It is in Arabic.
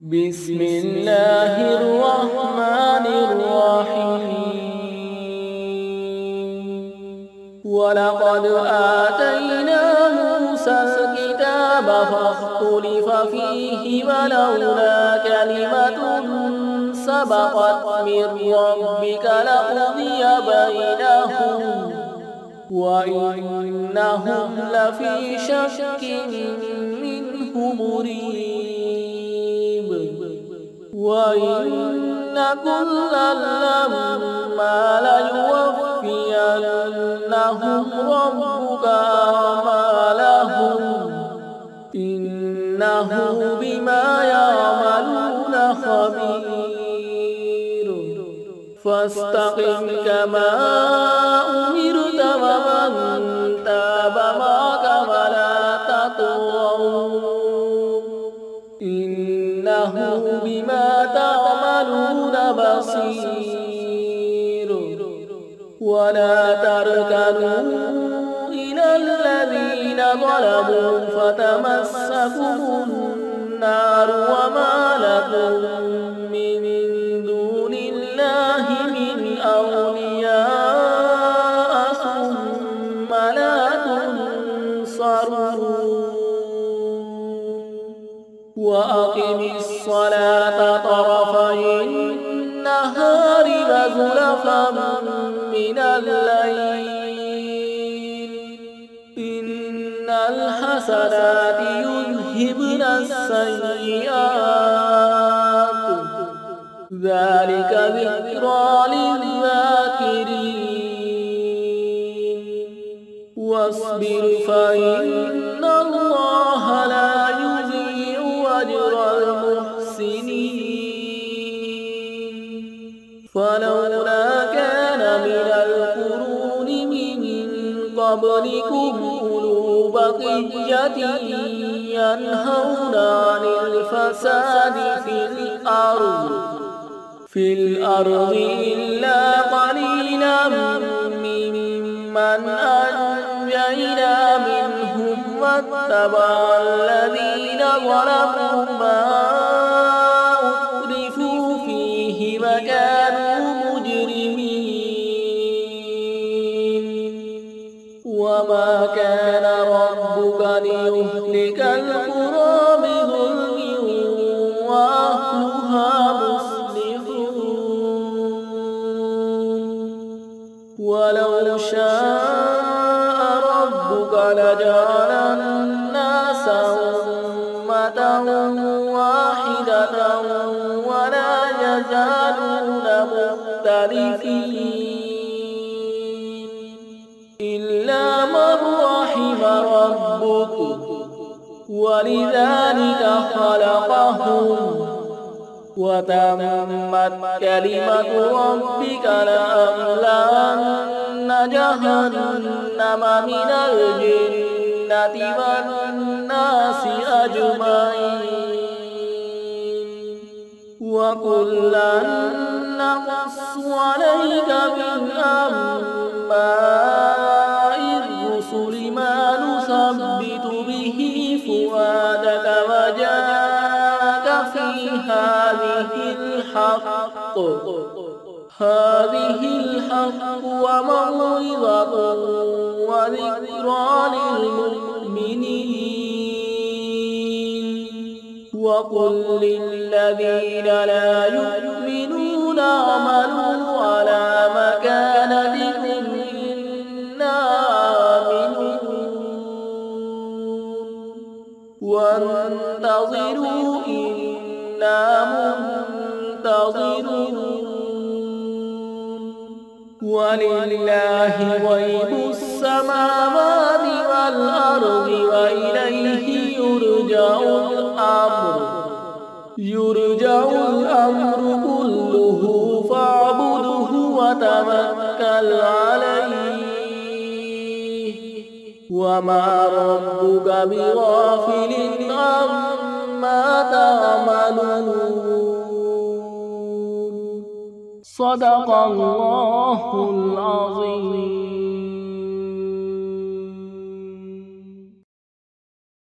بسم الله الرحمن الرحيم. ولقد آتينا موسى الكتاب فاختلف فيه ولولا كلمة سبقت من ربك لقضي بينهم وإنهم لفي شك منه مريب. وإن كلا لما ليوفينهم ربك أعمالهم إنه بما يعملون خبير. فاستقم كما أمرت ومن تاب معك ولا تطغوا إنه بما تعملون بصير. ولا تركنوا إلى الذين ظلموا فتمسكم النار وما لكم من دون الله من أولياء ثم لا تنصرون. وأقم الصلاة طرفي النهار وزلفا من الليل إن الحسنات يذهبن السيئات ذلك ذكرى للذاكرين. واصبر فإن الله لا يضيع أجر المحسنين. فلولا كان من القرون من قبلكم أولو بقية ينهون عن الفساد في الأرض إلا قليلا ممن أنجينا منهم واتبع الذين ظلموا ما أترفوا فيه وكانوا مجرمين. وما كان ربك ليهلك القرى بظلم وأهلها مصلحون. ولو شاء ربك لجعل الناس أمة واحدة ولا يزالون مختلفين إلا من رحم ربك ولذلك خلقهم وتمت كلمة ربك لأملأن جهنم من الجنة والناس أجمعين. وكلا نقص عليك من أنباء الرسل ما نثبت به فؤادك وجاءك في هذه الحق وموعظة وذكرى للمؤمنين. وقل للذين لا يؤمنون اعملوا على مكانتكم إنا عاملون وانتظروا إنا منتظرون. ولله غيب السماوات والأرض وإليه يرجع الأمر كله فاعبده وتوكل عليه وما ربك بغافل عما تعملون. صدق الله العظيم.